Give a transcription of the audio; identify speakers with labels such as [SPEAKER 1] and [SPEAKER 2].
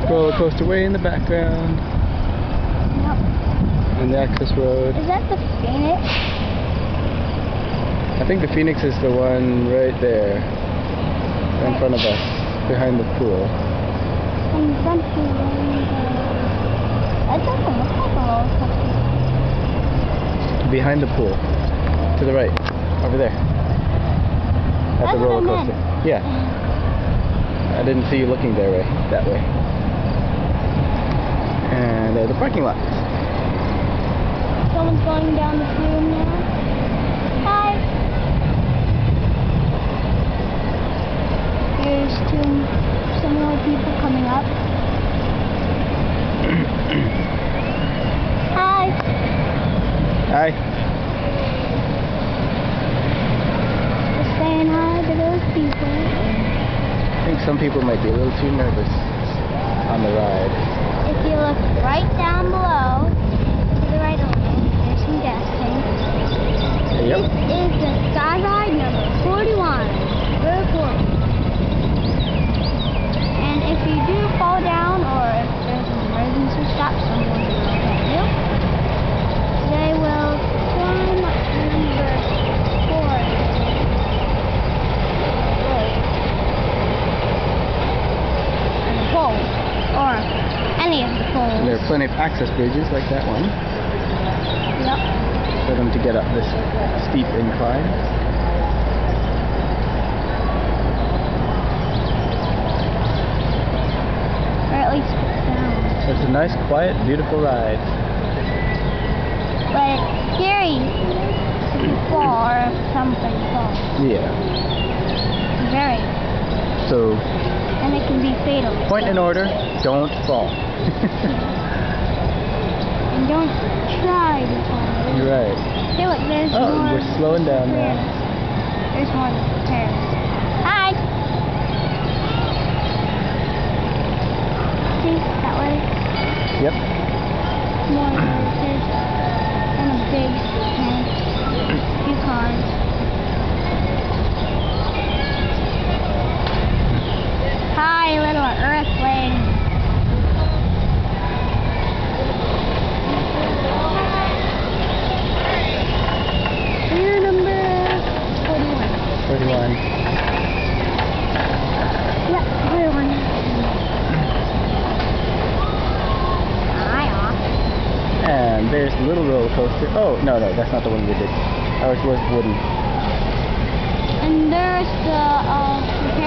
[SPEAKER 1] roller coaster way in the background.
[SPEAKER 2] Yep.
[SPEAKER 1] And the access road.
[SPEAKER 2] Is that the Phoenix?
[SPEAKER 1] I think the Phoenix is the one right there. In front of us. Behind the pool.
[SPEAKER 2] In front of you. It doesn't look like a roller coaster.
[SPEAKER 1] Behind the pool. To the right. Over there. At the roller coaster. Yeah. I didn't see you looking there way. That way. And the parking lot.
[SPEAKER 2] Someone's going down the room now. Hi. There's some more people coming up. Hi.
[SPEAKER 1] Hi.
[SPEAKER 2] Just saying hi to those people.
[SPEAKER 1] I think some people might be a little too nervous on the ride.
[SPEAKER 2] If you look right down below, to the right a little, there's some gas tanks.
[SPEAKER 1] Yep.
[SPEAKER 2] This is the Skyline number 41. Road 40. And if you do fall down, or if there's an emergency stop, someone will help you. They will climb number 4. And the pole, or any of the poles.
[SPEAKER 1] There are plenty of access bridges like that one.
[SPEAKER 2] Yep.
[SPEAKER 1] For them to get up this steep incline.
[SPEAKER 2] Or at least down.
[SPEAKER 1] So it's a nice, quiet, beautiful ride.
[SPEAKER 2] But it's scary if you fall or if something falls.
[SPEAKER 1] Yeah.
[SPEAKER 2] Very.
[SPEAKER 1] So,
[SPEAKER 2] And it can be fatal.
[SPEAKER 1] point in order, don't fall.
[SPEAKER 2] And don't try to fall.
[SPEAKER 1] You're right.
[SPEAKER 2] Hey, look, there's more.
[SPEAKER 1] Oh, we're slowing down now.
[SPEAKER 2] There's more parents. Hi! See, that way?
[SPEAKER 1] Yep.
[SPEAKER 2] More horses. And a big tank. A few cars. Hi, little earthling. You're number 41.
[SPEAKER 1] 41.
[SPEAKER 2] Yep, 41. Hi, off.
[SPEAKER 1] And there's the little roller coaster. Oh, no, that's not the one we did. Ours was wooden.
[SPEAKER 2] And there's the